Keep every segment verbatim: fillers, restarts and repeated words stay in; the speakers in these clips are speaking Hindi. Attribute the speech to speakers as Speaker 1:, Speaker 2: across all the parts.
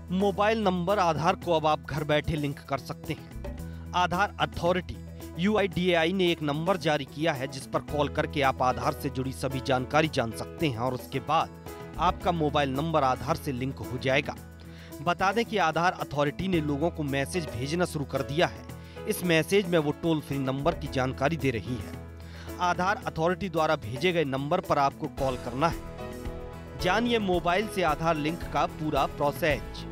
Speaker 1: मोबाइल नंबर आधार को अब आप घर बैठे लिंक कर सकते हैं। Aadhaar authority U I D A I ने एक नंबर जारी किया है जिस पर कॉल करके आप आधार से जुड़ी सभी जानकारी जान सकते हैं और उसके बाद आपका मोबाइल नंबर आधार से लिंक हो जाएगा। बता दें कि आधार अथॉरिटी ने लोगों को मैसेज भेजना शुरू कर दिया है। इस मैसेज में वो टोल फ्री नंबर की जानकारी दे रही है। आधार अथॉरिटी द्वारा भेजे गए नंबर पर आपको कॉल करना है। जानिए मोबाइल से आधार लिंक का पूरा प्रोसेस।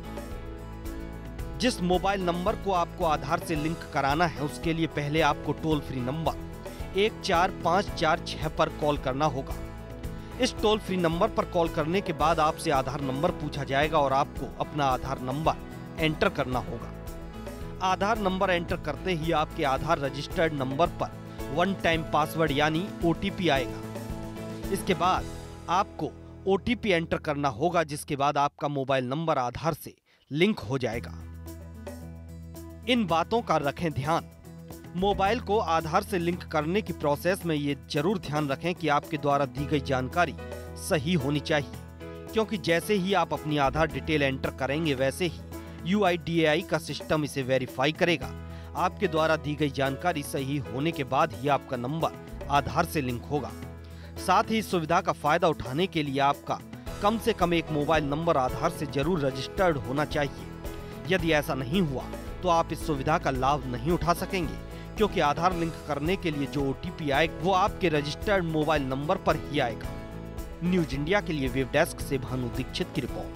Speaker 1: जिस मोबाइल नंबर को आपको आधार से लिंक कराना है उसके लिए पहले आपको टोल फ्री नंबर एक चार पाँच चार छह पर कॉल करना होगा। इस टोल फ्री नंबर पर कॉल करने के बाद आपसे आधार नंबर पूछा जाएगा और आपको अपना आधार नंबर एंटर करना होगा। आधार नंबर एंटर करते ही आपके आधार रजिस्टर्ड नंबर पर वन टाइम पासवर्ड यानी ओ टी पी आएगा। इसके बाद आपको ओ टी पी एंटर करना होगा जिसके बाद आपका मोबाइल नंबर आधार से लिंक हो जाएगा। इन बातों का रखें ध्यान। मोबाइल को आधार से लिंक करने की प्रोसेस में ये जरूर ध्यान रखें कि आपके द्वारा दी गई जानकारी सही होनी चाहिए, क्योंकि जैसे ही आप अपनी आधार डिटेल एंटर करेंगे वैसे ही यू आई डी ए आई का सिस्टम इसे वेरीफाई करेगा। आपके द्वारा दी गई जानकारी सही होने के बाद ही आपका नंबर आधार से लिंक होगा। साथ ही इस सुविधा का फायदा उठाने के लिए आपका कम से कम एक मोबाइल नंबर आधार से जरूर रजिस्टर्ड होना चाहिए। यदि ऐसा नहीं हुआ तो आप इस सुविधा का लाभ नहीं उठा सकेंगे, क्योंकि आधार लिंक करने के लिए जो ओ टी पी आएगा वो आपके रजिस्टर्ड मोबाइल नंबर पर ही आएगा। न्यूज इंडिया के लिए वेब डेस्क से भानु दीक्षित की रिपोर्ट।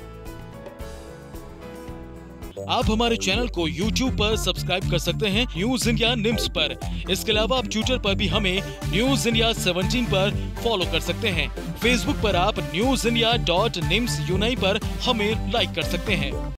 Speaker 2: आप हमारे चैनल को यूट्यूब पर सब्सक्राइब कर सकते हैं न्यूज इंडिया निम्स पर। इसके अलावा आप ट्विटर पर भी हमें न्यूज इंडिया सेवनटीन पर फॉलो कर सकते हैं। फेसबुक पर आप न्यूज इंडिया डॉट निम्स यूनाई पर हमें लाइक कर सकते हैं।